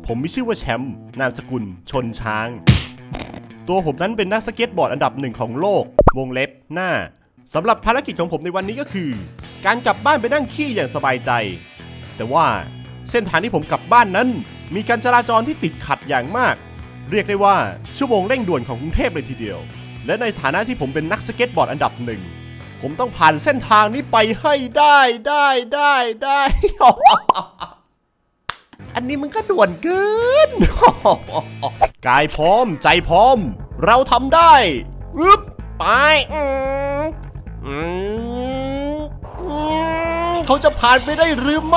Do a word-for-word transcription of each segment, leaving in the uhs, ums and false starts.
ผมมีชื่อว่าแชมป์นามสกุลชนช้างตัวผมนั้นเป็นนักสเก็ตบอร์ดอันดับหนึ่งของโลกวงเล็บหน้าสำหรับภารกิจของผมในวันนี้ก็คือการกลับบ้านไปนั่งขี้อย่างสบายใจแต่ว่าเส้นทางที่ผมกลับบ้านนั้นมีการจราจรที่ติดขัดอย่างมากเรียกได้ว่าชั่วโมงเร่งด่วนของกรุงเทพเลยทีเดียวและในฐานะที่ผมเป็นนักสเก็ตบอร์ดอันดับหนึ่งผมต้องผ่านเส้นทางนี้ไปให้ได้ได้ได้ได้ อันนี้มันก็ด่วนเกิน กายพร้อมใจพร้อมเราทำได้ปึ๊บไปเขาจะผ่านไปได้หรือไม่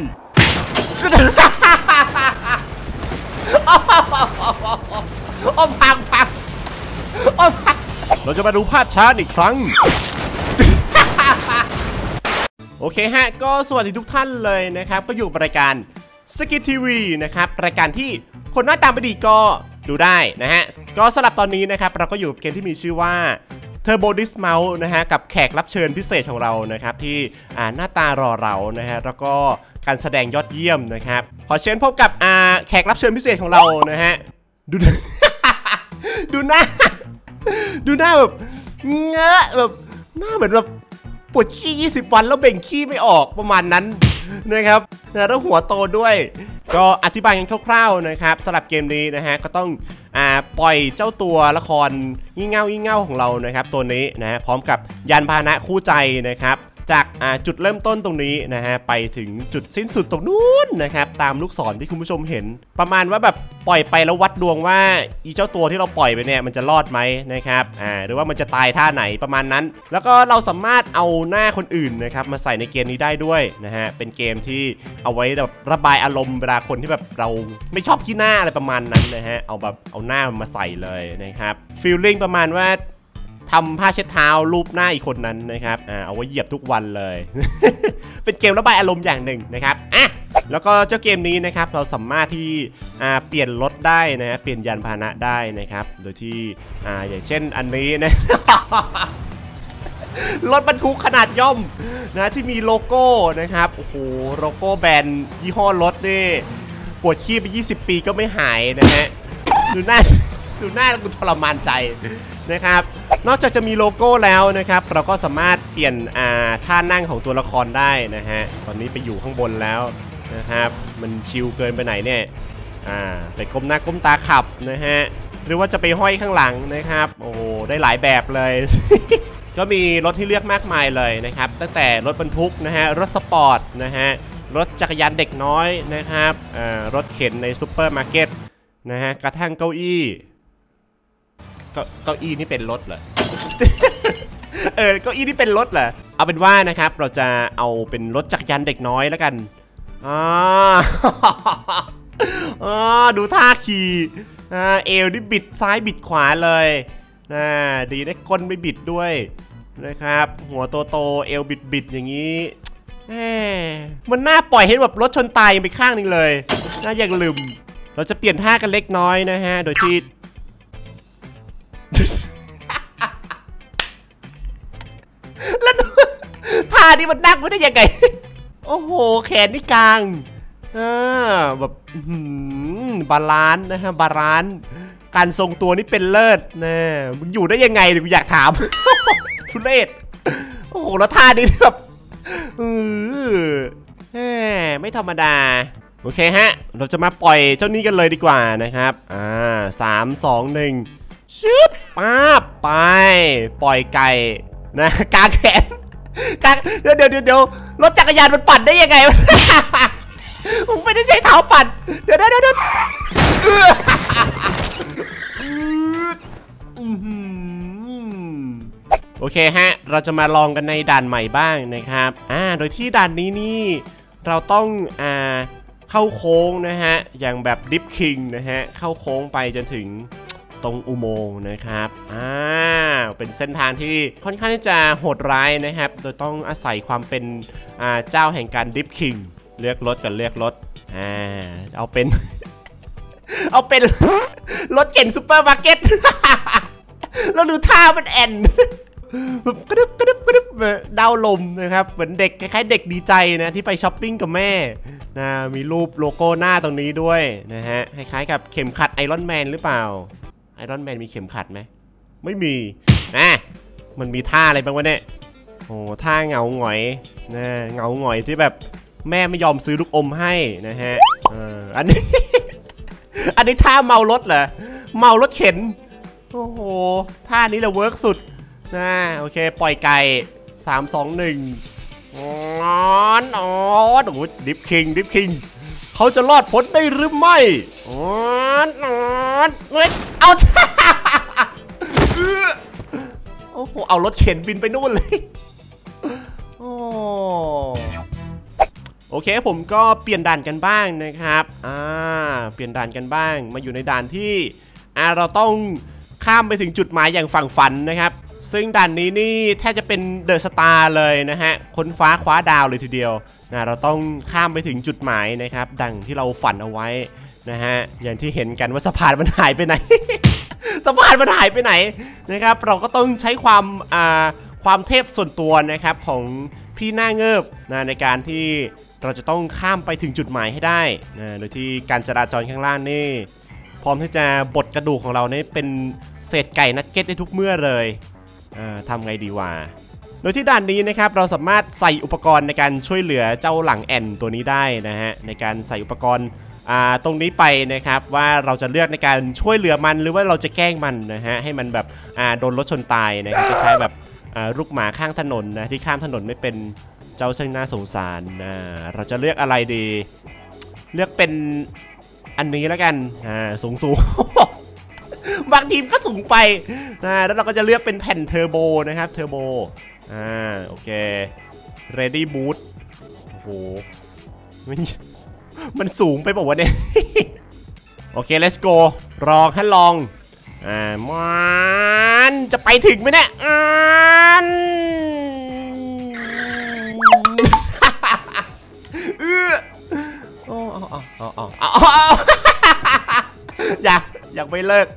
โอ้พังพังโอ้พังเราจะมาดูภาพช้าอีกครั้ง โอเคฮะก็สวัสดีทุกท่านเลยนะครับก็อยู่รายการสกิททีวีนะครับรายการที่คนหน้าตาไม่ดีก็ดูได้นะฮะก็สำหรับตอนนี้นะครับเราก็อยู่กับเกมที่มีชื่อว่า Turbo Dismount นะฮะกับแขกรับเชิญพิเศษของเรานะครับที่อ่าหน้าตารอเรานะฮะแล้วก็การแสดงยอดเยี่ยมนะครับขอเชิญพบกับอ่าแขกรับเชิญพิเศษของเรานะฮะดู ดูหน้าดูหน้าแบบเงอะแบบหน้าเหมือนแบบปวดขี้ยี่สิบวันแล้วเบ่งขี้ไม่ออกประมาณนั้นนะครับแล้วหัวโตด้วยก็อธิบายกันคร่าวๆนะครับสำหรับเกมนี้นะฮะก็ต้องอ่าปล่อยเจ้าตัวละครงี่เง่างี่เง่าของเรานะครับตัวนี้นะฮะพร้อมกับยานพาหนะคู่ใจนะครับจากจุดเริ่มต้นตรงนี้นะฮะไปถึงจุดสิ้นสุดตรงนู้นนะครับตามลูกศรที่คุณผู้ชมเห็นประมาณว่าแบบปล่อยไปแล้ววัดดวงว่าอีเจ้าตัวที่เราปล่อยไปเนี่ยมันจะรอดไหมนะครับอ่าหรือว่ามันจะตายท่าไหนประมาณนั้นแล้วก็เราสามารถเอาหน้าคนอื่นนะครับมาใส่ในเกมนี้ได้ด้วยนะฮะเป็นเกมที่เอาไว้แบบระบายอารมณ์เวลาคนที่แบบเราไม่ชอบขี้หน้าอะไรประมาณนั้นนะฮะเอาแบบเอาหน้ามาใส่เลยนะครับฟีลลิ่งประมาณว่าทำผ้าเช็ดเท้ารูปหน้าอีกคนนั้นนะครับอ่าเอาไว้เหยียบทุกวันเลย เป็นเกมระบายอารมณ์อย่างหนึ่งนะครับอ่ะแล้วก็เจ้าเกมนี้นะครับเราสามารถที่อ่าเปลี่ยนรถได้นะฮะเปลี่ยนยานพาหนะได้นะครับโดยที่อ่าอย่างเช่นอันนี้นะ รถบรรทุกขนาดย่อมนะที่มีโลโก้นะครับโอ้โหโลโก้แบรนด์ยี่ห้อรถนี่ปวดขี้ไปยี่สิบปีก็ไม่หายนะฮะดูหน้าดูหน้าแล้วกูทรมานใจนะครับนอกจากจะมีโลโก้แล้วนะครับเราก็สามารถเปลี่ยนอ่าท่านั่งของตัวละครได้นะฮะตอนนี้ไปอยู่ข้างบนแล้วนะครับมันชิลเกินไปไหนเนี่ยอ่าไปก้มหน้าก้มตาขับนะฮะหรือว่าจะไปห้อยข้างหลังนะครับโอ้โหได้หลายแบบเลย ก็มีรถที่เลือกมากมายเลยนะครับตั้งแต่รถบรรทุกนะฮะรถสปอร์ตนะฮะรถจักรยานเด็กน้อยนะครับอ่ารถเข็นในซูเปอร์มาร์เก็ตนะฮะกระทั่งเก้าอี้เก้าอี้นี่เป็นรถเหรอ เออเก้าอี้นี่เป็นรถเหรอเอาเป็นว่านะครับเราจะเอาเป็นรถจักรยานเด็กน้อยแล้วกันอ่า อ่าดูท่าขี่อ่าเอวนี่บิดซ้ายบิดขวาเลยนะดีนะก้นไม่บิดด้วยนะครับหัวโตโตเอวบิดบิดอย่างนี้แหมมันน่าปล่อยให้แบบรถชนตายไปข้างนึงเลยน่าอย่างลืมเราจะเปลี่ยนท่ากันเล็กน้อยนะฮะโดยที่แล้วท่านี้มันนั่งไม่ได้ยังไงโอ้โหแขนนี่กลางอ่าแบบบาลานซ์นะฮะบาลานซ์การทรงตัวนี่เป็นเลิศนะมึงอยู่ได้ยังไงกูอยากถาม ทุเรศโอ้โหแล้วท่านี้แบบเออไม่ธรรมดาโอเคฮะเราจะมาปล่อยเจ้านี้กันเลยดีกว่านะครับอ่าสามสองหนึ่งชึบป้าไปปล่อยไก่นะกางแขนกางเดี๋ยวเดี๋ยวเดี๋ยวรถจักรยานมันปั่นได้ยังไงผมไม่ได้ใช้เท้าปั่นเดี๋ยวเดี๋ยวเดี๋ยวโอเคฮะเราจะมาลองกันในด่านใหม่บ้างนะครับอ่าโดยที่ด่านนี้นี่เราต้องอ่าเข้าโค้งนะฮะอย่างแบบดิฟคิงนะฮะเข้าโค้งไปจนถึงตรงอุโมงค์นะครับอ่าเป็นเส้นทางที่ค่อนข้างที่จะโหดร้ายนะครับโดยต้องอาศัยความเป็นอ่าเจ้าแห่งการดิฟคิงเลือกรถกันเลือกรถอ่าเอาเป็น เอาเป็นรถเข็นซูเปอร์มาร์เก็ต แล้วดูท่ามันแอนแบบกระดึบกระดึบกระดึบดาวลมนะครับเหมือนเด็กคล้ายๆเด็กดีใจนะที่ไปช้อปปิ้งกับแม่นะมีรูปโลโก้หน้าตรงนี้ด้วยนะฮะคล้ายๆกับเข็มขัดไอรอนแมนหรือเปล่าไอรอนแมนมีเข็มขัดไหมไม่มีนะมันมีท่าอะไรบ้างวะเนี่ยโอ้ท่าเงาหงอยนะเงาหงอยที่แบบแม่ไม่ยอมซื้อลูกอมให้นะฮะอันนี้ อันนี้ท่าเมารถเหรอเมารถเข็นโอ้โหท่านี้แหละเวิร์กสุดนะโอเคปล่อยไก่สามสองหนึ่งอ๋อนอ๋อนโอ้ดิฟคิงดิฟคิงเขาจะรอดพ้นได้หรือไม่อ๋อนอ๋อนเฮ้ยเอาโอ้โหเอารถเข็นบินไปนู่นเลยโอ้โอเคผมก็เปลี่ยนด่านกันบ้างนะครับอ่าเปลี่ยนด่านกันบ้างมาอยู่ในด่านที่อ่าเราต้องข้ามไปถึงจุดหมายอย่างฝั่งฝันนะครับซึ่งด่านนี้นี่แทบจะเป็นเดอะสตาร์เลยนะฮะค้นฟ้าคว้าดาวเลยทีเดียวนะเราต้องข้ามไปถึงจุดหมายนะครับดังที่เราฝันเอาไว้นะฮะอย่างที่เห็นกันว่าสะพานมันหายไปไหน สะพานมันหายไปไหนนะครับเราก็ต้องใช้ความอ่าความเทพส่วนตัวนะครับของพี่หน้าเงิบนะในการที่เราจะต้องข้ามไปถึงจุดหมายให้ได้นะโดยที่การจราจรข้างล่างนี่พร้อมที่จะบดกระดูกของเราเนี่ยเป็นเศษไก่นัดเก็ตได้ทุกเมื่อเลยทำไงดีวะโดยที่ด่านนี้นะครับเราสามารถใส่อุปกรณ์ในการช่วยเหลือเจ้าหลังแอนตัวนี้ได้นะฮะในการใส่อุปกรณ์ตรงนี้ไปนะครับว่าเราจะเลือกในการช่วยเหลือมันหรือว่าเราจะแกล้งมันนะฮะให้มันแบบโดนรถชนตายนะครับคล้ายๆแบบลูกหมาข้างถนนนะที่ข้ามถนนไม่เป็นเจ้าช่างน่าสงสารนะเราจะเลือกอะไรดีเลือกเป็นอันนี้แล้วกันอ่าสูงสูง บางทีมก็สูงไปนะแล้วเราก็จะเลือกเป็นแผ่นเทอร์โบนะครับเทอร์โบอ่าโอเค ready boot โอ้โหมันมันสูงไปบอกว่าเนี่ย โอเค let's go ลองให้ลองอ่ามันจะไปถึงไหมเนี่ยอ่านเออโอ้เอาเอาเอาเอาเอาอยากอยากไม่เลิก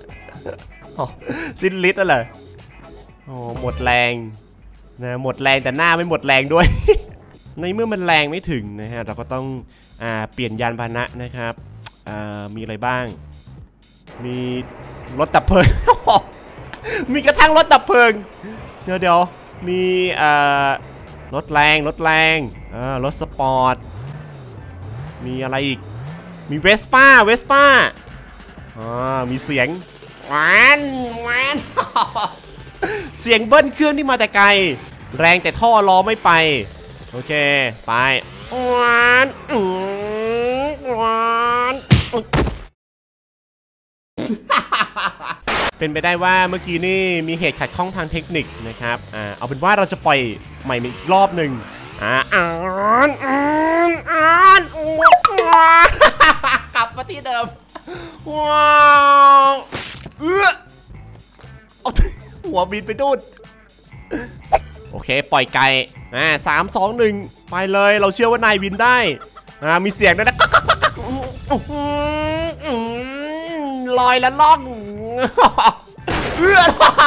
สิ้นฤทธิ์แล้วเหรอโอ้หมดแรงนะหมดแรงแต่หน้าไม่หมดแรงด้วย ในเมื่อมันแรงไม่ถึงนะฮะเราก็ต้องอ่าเปลี่ยนยานพาหนะนะครับอ่ามีอะไรบ้างมีรถดับเพลิง มีกระทั่งรถดับเพลิงเดี๋ยวเดี๋ยวมีอ่ารถแรงรถแรงอ่ารถสปอร์ตมีอะไรอีกมีเวสป้าเวสป้าอ่ามีเสียงแวนแวนเสียงเบิ้ลเครื่องที่มาแต่ไกลแรงแต่ท่อล้อไม่ไปโอเคไปแวนแวนเป็นไปได้ว่าเมื่อกี้นี่มีเหตุขัดข้องทางเทคนิคนะครับอ่าเอาเป็นว่าเราจะปล่อยใหม่อีกรอบหนึ่งอ่าอ่านอ่านอ่านกลับมาที่เดิมว้าวเออเอาหัวบินไปดูดโอเคปล่อยไก่อ่าสามสองหนึ่งไปเลยเราเชื่อว่านายบินได้อ่ามีเสียงด้วยนะลอยและล่องเออ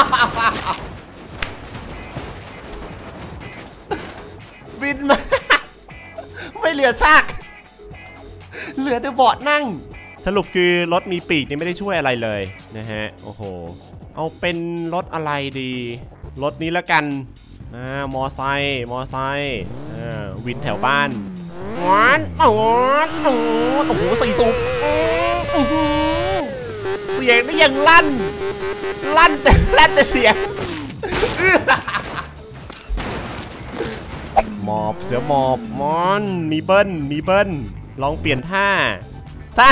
บินมาไม่เหลือซากเหลือแต่เบาะนั่งสรุปคือรถมีปีกนี่ไม่ได้ช่วยอะไรเลยนะฮะโอ้โหเอาเป็นรถอะไรดีรถนี้แล้วกันอ่ามอไซค์มอไซค์อ่าวินแถวบ้านหวานโอ้โหโอ้โหใส่สูบเสียงได้ยังลั่นลั่นแต่ลั่นแต่เสียงหมอบเสือหมอบมอนมีเบิ้ลมีเบิ้ลลองเปลี่ยนท่าท่า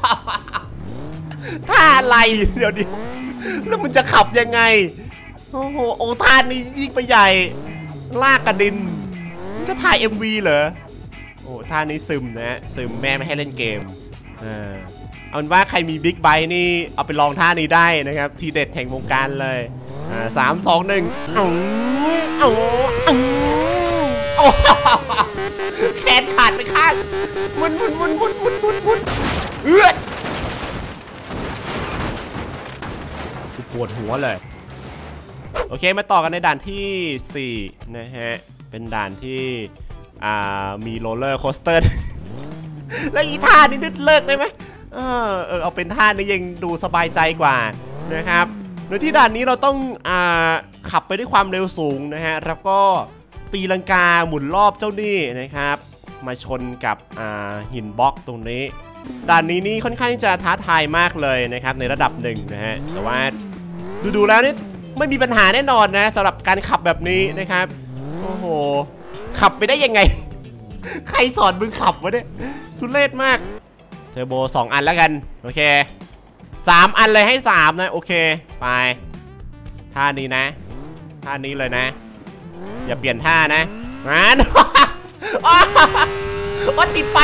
ท่าอะไรเดี๋ยวดิแล้วมันจะขับยังไงโอ้โหโอ้ท่านี้ยิ่งไปใหญ่ลากกระดินก็ถ่าย เอ็ม วี เหรอโอ้ท่านี้ซึมนะซึมแม่ไม่ให้เล่นเกมอ่าเอาเป็นว่าใครมีบิ๊กไบค์นี่เอาไปลองท่านี้ได้นะครับทีเด็ดแห่งวงการเลยอ่าสามสองหนึ่งอ๋ออ๋ออ๋อแขนขาดไปข้างมุนมุนมุนมุนมุนมุนมุนเอื้อปวดหัวเลยโอเคมาต่อกันในด่านที่สี่นะฮะเป็นด่านที่อ่ามีโรลเลอร์โคสเตอร์แล้วอีท่านี้นึกเลิกได้ไหมเออเออเอาเป็นท่านี้ยังดูสบายใจกว่านะครับโดยที่ด่านนี้เราต้องอ่าขับไปด้วยความเร็วสูงนะฮะแล้วก็ตีลังกาหมุนรอบเจ้านี่นะครับมาชนกับอ่าหินบล็อกตรงนี้ด่านนี้นี่ค่อนข้างจะท้าทายมากเลยนะครับในระดับหนึ่งนะฮะแต่ว่าดูๆแล้วนี่ไม่มีปัญหาแน่นอนนะสำหรับการขับแบบนี้นะครับโอ้โหขับไปได้ยังไงใครสอนมึงขับวะเนี่ยทุเรศมากเทอร์โบสองอันแล้วกันโอเคสามอันเลยให้สามนะโอเคไปท่านี้นะท่านี้เลยนะอย่าเปลี่ยนท่านะงั้นโอ้ติดไฟ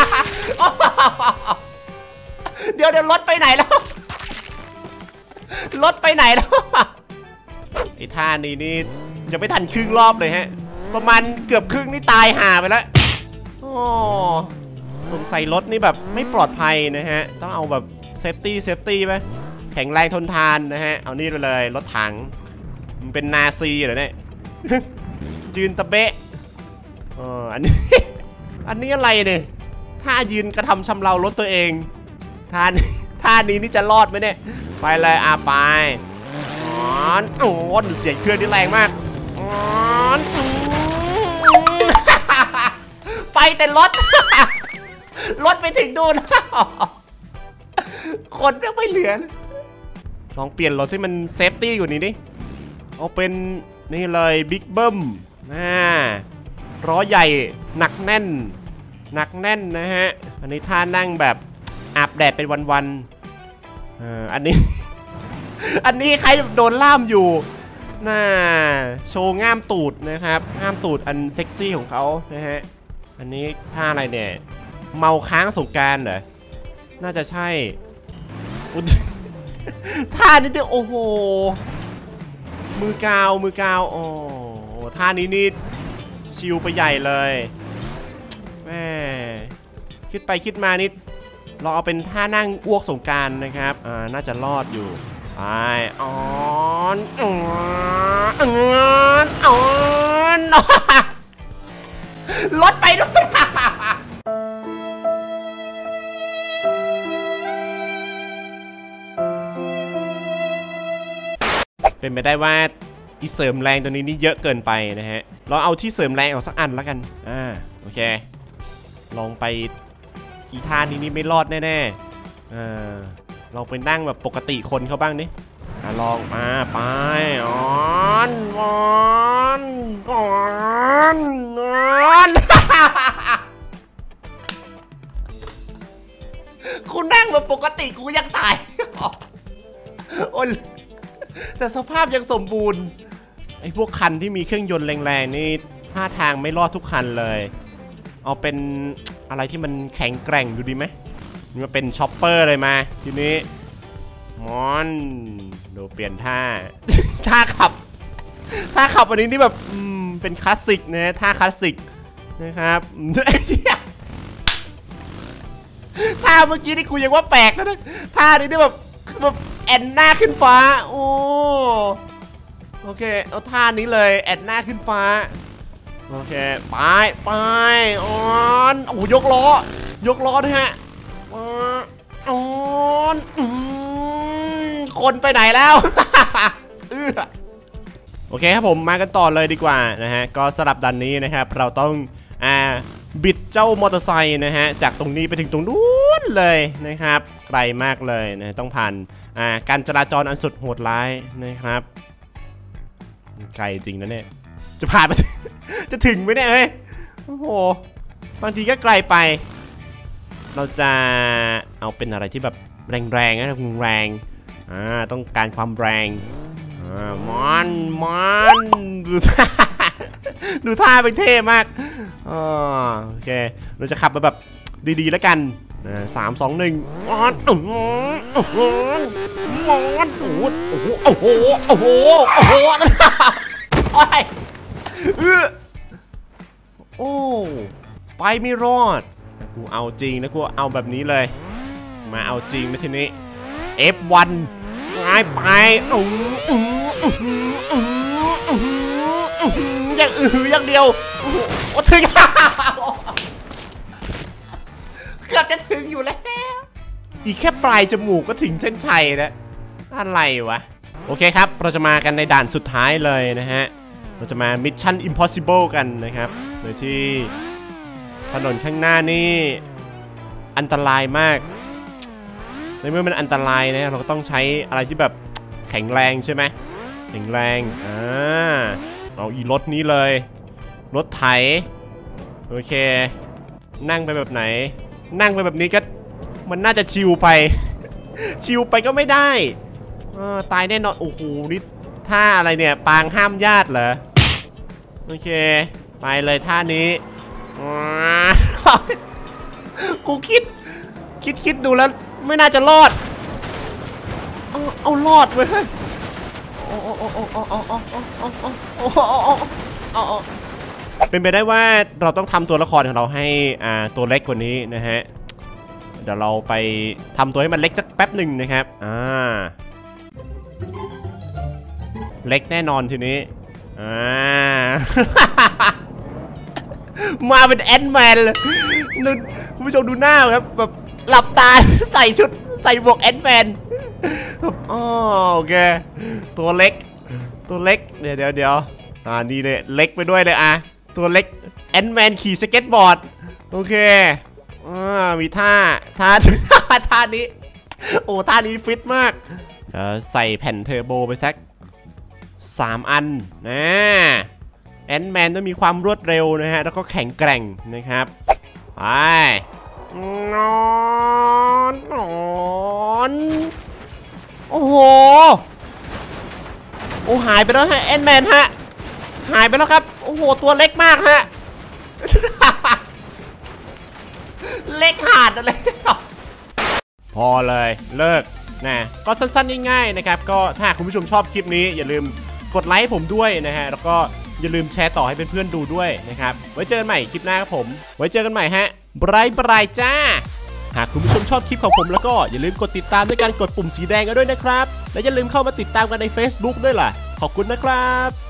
เดี๋ยวเดี๋ยวรถไปไหนแล้วรถไปไหนแล้วไอ้ท่านี้นี่ยังไม่ทันครึ่งรอบเลยฮะประมาณเกือบครึ่งนี่ตายห่าไปแล้วโอ้สงสัยรถนี่แบบไม่ปลอดภัยนะฮะต้องเอาแบบเซฟตี้เซฟตี้ไหมแข็งแรงทนทานนะฮะเอานี่ไปเลยรถถังมันเป็นนาซีเหรอเนี่ยยืนตะเบะอ๋ออันนี้อันนี้อะไรเนี่ยท่ายืนกระทำชำเรารถตัวเองท่าท่านี้นี่จะรอดไหมเนี่ยไปเลยอาไปอ๋อโอ้เสียงเครื่องนี่แรงมากอ๋อไปแต่รถรถไปถึงดูนคนไม่เหลือลองเปลี่ยนรถให้มันเซฟตี้กว่านี้ดิเอาเป็นนี่เลยบิ๊กเบิ้มน่าล้อใหญ่หนักแน่นหนักแน่นนะฮะอันนี้ท่านั่งแบบอาบแดดเป็นวันๆอ่าอันนี้อันนี้ใครโดนล่ามอยู่น่าโชว์ง่ามตูดนะครับง่ามตูดอันเซ็กซี่ของเขานะฮะอันนี้ท่าอะไรเนี่ยเมาค้างสงกรานต์เหรอน่าจะใช่ท่านี้เนี่ยโอ้โหมือกาวมือกาวโอ้ท่านี้นี่ชิลไปใหญ่เลยแม่คิดไปคิดมานิดเราเอาเป็นท่านั่งอ้วกสงกรานต์นะครับอ่าน่าจะรอดอยู่ไปอ๋อนอ๋อนอ๋อนอ๋อนรถไปด้วยเป็นไปได้ว่าอีเสริมแรงตัวนี้นี่เยอะเกินไปนะฮะเราเอาที่เสริมแรงออกสักอันแล้วกันอ่าโอเคลองไปอีท่านี้นี่ไม่รอดแน่ๆอ่าลองไปนั่งแบบปกติคนเขาบ้างนี่อ่าลองมาไปอ่อนอ่อนอ่อนอ่อนคุณนั่งแบบปกติกูยังตายโอ้แต่สภาพยังสมบูรณ์ไอ้พวกคันที่มีเครื่องยนต์แรงๆนี่ท่าทางไม่รอดทุกคันเลยเอาเป็นอะไรที่มันแข็งแกร่งดูดีไหมนี่มาเป็นช็อปเปอร์เลยมาทีนี้มอนดูเปลี่ยนท่าท่าขับท่าขับอันนี้นี่แบบอืมเป็นคลาสสิกนะท่าคลาสสิกนะครับท่าเมื่อกี้นี่กูยังว่าแปลกนะท่านี้นี่แบบแบบแอนหน้าขึ้นฟ้าโอ้โอเคเอาท่านี้เลยแอนหน้าขึ้นฟ้าโอเคไปไปอ่อนโอ้ยกล้อยกล้อด้วยฮะอ่อนคนไปไหนแล้วเออโอเคครับผมมากันต่อเลยดีกว่านะฮะก็สลับดันนี้นะครับเราต้องอ่าบิดเจ้ามอเตอร์ไซค์นะฮะจากตรงนี้ไปถึงตรงนู้นเลยนะครับไกลมากเลยนะต้องผ่านอ่าการจราจรอันสุดโหดร้ายนะครับไกลจริงนะเนี่ยจะผ่านไปจะถึงไหมเนี่ยเฮ้ยโอ้โหบางทีก็ไกลไปเราจะเอาเป็นอะไรที่แบบแรงๆนะแรงอ่าต้องการความแรงอ่ามันมันดูท่าดูท่าเป็นเท่มากอ๋อโอเคเราจะขับไปแบบดีๆแล้วกันสามสองหนึ่งมอนมอนมอนโอ้โหโอ้โหโอ้โหโอ้โหโอ้โหโอ้ยโอ้ไปไม่รอดกูเอาจริงนะกูเอาแบบนี้เลยมาเอาจริงนะทีนี้ เอฟ วัน ไปไปโอ้โหอย่างอืออย่างเดียวโอ้ถึงเกือบจะถึงอยู่แล้วอีกแค่ปลายจมูกก็ถึงเส้นชัยแล้วอะไรวะโอเคครับเราจะมากันในด่านสุดท้ายเลยนะฮะเราจะมา Mission Impossible กันนะครับโดยที่ถนนข้างหน้านี่อันตรายมากในเมื่อมันอันตรายนะเราก็ต้องใช้อะไรที่แบบแข็งแรงใช่ไหมแข็งแรงอ่าเอาอีรถนี้เลยรถไถโอเคนั่งไปแบบไหนนั่งไปแบบนี้ก็มันน่าจะชิวไป ชิวไปก็ไม่ได้ตายแน่นอนโอ้โหนี่ท่าอะไรเนี่ยปางห้ามญาติเหรอโอเคไปเลยท่านี้ กูคิดคิดคิดดูแล้วไม่น่าจะรอดเอาเอารอดเว้ยเป็นไปได้ว่าเราต้องทำตัวละครของเราให้อ่าตัวเล็กกว่านี้นะฮะเดี๋ยวเราไปทำตัวให้มันเล็กสักแป๊บหนึ่งนะครับอ่าเล็กแน่นอนทีนี้อ่า มาเป็นแอนด์แมนเลยนึกคุณผู้ชมดูหน้าครับแบบหลับตาใส่ชุดใส่หมวกแอนด์แมนอ๋อโอเคตัวเล็กตัวเล็กเดี๋ยวเดี๋ยวเดี๋ยวอ่านี่เนี่ยเล็กไปด้วยเลยอ่ะตัวเล็กแอนด์แมนขี่สเก็ตบอร์ดโอเคอ่ามีท่าท่าท่านี้โอ้ท่านี้ฟิตมากเดี๋ยวใส่แผ่นเทอร์โบไปสักสามอันนะแอนด์แมนต้องมีความรวดเร็วนะฮะแล้วก็แข็งแกร่งนะครับไปนอนนอนโอ้โหโอ้หายไปแล้วฮะแอนด์แมนฮะหายไปแล้วครับโอ้โหตัวเล็กมากฮะ เล็กหาดอะไรพอเลยเลิกนะก็สั้นๆง่ายๆนะครับก็ถ้าคุณผู้ชมชอบคลิปนี้อย่าลืมกดไลค์ผมด้วยนะฮะแล้วก็อย่าลืมแชร์ต่อให้เพื่อนๆดูด้วยนะครับไว้เจอกันใหม่คลิปหน้าครับผมไว้เจอกันใหม่ฮะบายบายจ้าหากคุณผู้ชมชอบคลิปของผมแล้วก็อย่าลืมกดติดตามด้วยการกดปุ่มสีแดงกันด้วยนะครับและอย่าลืมเข้ามาติดตามกันใน Facebook ด้วยล่ะขอบคุณนะครับ